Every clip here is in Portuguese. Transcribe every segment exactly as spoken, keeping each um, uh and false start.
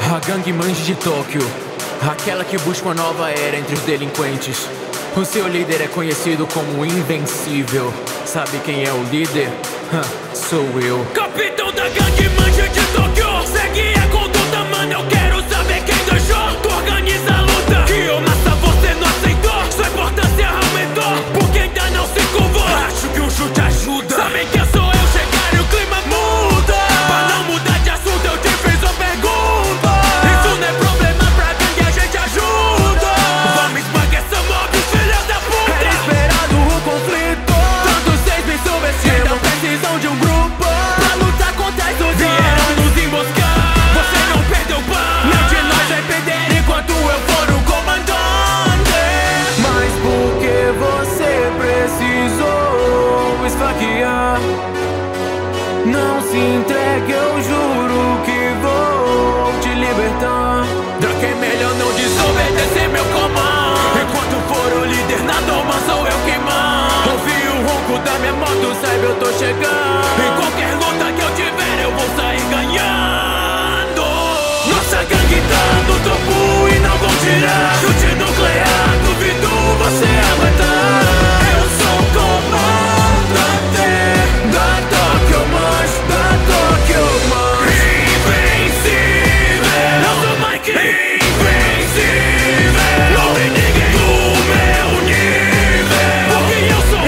A gangue manja de Tóquio, aquela que busca uma nova era entre os delinquentes. O seu líder é conhecido como Invencível. Sabe quem é o líder? Ha, sou eu. Capitão da gangue manja de Tóquio. Segue a conduta, mano, eu quero saber quem deixou. Tu organiza a luta, que eu massa você não aceitou. Sua importância aumentou, porque ainda não se curvou. Acho que um chute ajuda. Sabem que eu sou eu chegar e o clima muda. Pra não mudar de assunto eu te fiz uma pergunta. Isso não é problema pra gangue, a gente ajuda. Vamos esmagar essa mob, os filhos da puta. Era esperado o conflito, todos vocês me subestimam. Então precisam de um grupo pra lutar contra as outras. Vieram nos emboscar, você não perdeu paz. Nenhum de nós vai perder enquanto eu for o comandante. Mas por que você precisou esfaquear? Não se entregue, eu juro que vou te libertar. Draco, é melhor não desobedecer meu comando. Enquanto for o líder na toma, sou eu quem manda. Ouvi o ronco da minha moto, saiba eu tô chegando. Em qualquer luta que eu tiver eu vou sair ganhando. Nossa gangue tá no topo e não vão tirar. Chute nuclear, duvido você aguentar. Eu sou o comandante Da Tóquio, mas da Tóquio, mas invencível. Eu sou Mikey, invencível. Não tem ninguém do meu nível, porque eu sou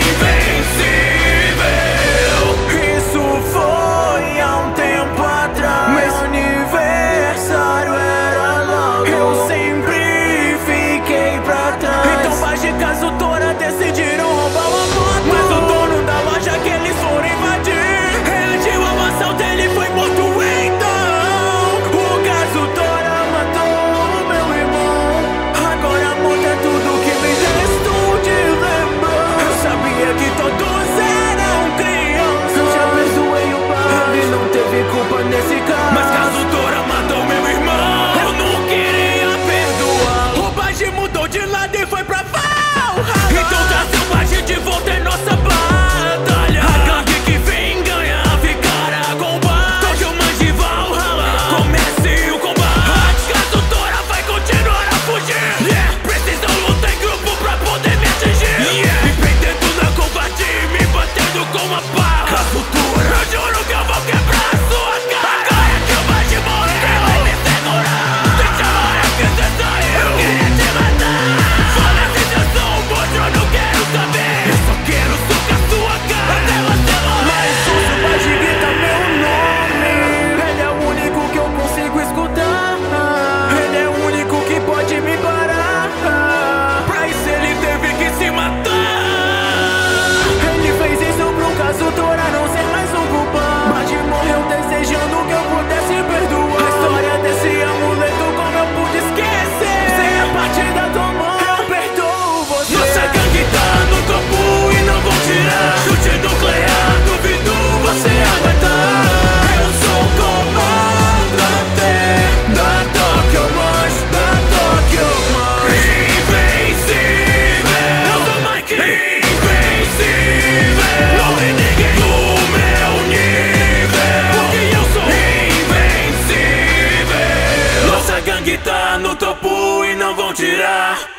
invencível. isso foi há um tempo atrás. Meu aniversário era logo, eu sempre fiquei pra trás. Então faz de caso, Tora decidiram roubar uma moto. Mas o dono da loja que eles foram invadir Reagiu ao assalto, ele foi morto então. o caso Tora matou meu irmão. Agora a moto é tudo que me restou de lembrar. Eu sabia que todos eram crianças. Eu já perdoei o pai, ele não teve culpa nesse caso. Mas caso Tora matou meu irmão, eu não queria perdoar. O Baji mudou de lado e foi pra Valhalla. Então trazer o Baji de volta é nossa batalha. A gangue que vem ganhar ficará com o Baji. Tóquio mais de Valhalla, comece o combate. Caso Tora vai continuar a fugir, yeah. Precisam lutar em grupo pra poder me atingir, yeah. Me prendendo na covardia, me batendo com a pá. Caso Tora, eu juro que eu vou quebrar a sua cara. Agora que o Baji morreu, quem vai me segurar? Deixa a hora que você saiu, eu queria te matar. Fala se eu sou um monstro, eu não quero saber. Eu só quero socar sua cara até você morrer. Mas o Baji grita meu nome, ele é o único que eu consigo escutar. Ele é o único que pode me parar. Pra isso ele teve que se matar. Ele fez isso pro caso Tora não ser mais um culpado. Baji morreu desejando que eu pudesse perdoar. A história desse amuleto, como eu pude esquecer? Sem a partida do amor, eu perdoo você. Nossa gangue tá no topo e não vão tirar. Chute nuclear, duvido você aguentar. Eu sou o comandante Da Tóquio, mas da Tóquio, mas invencível. Eu sou Mikey, invencível. Não tem ninguém do meu nível, porque eu sou invencível. Nossa gangue tá no topo e não vão tirar.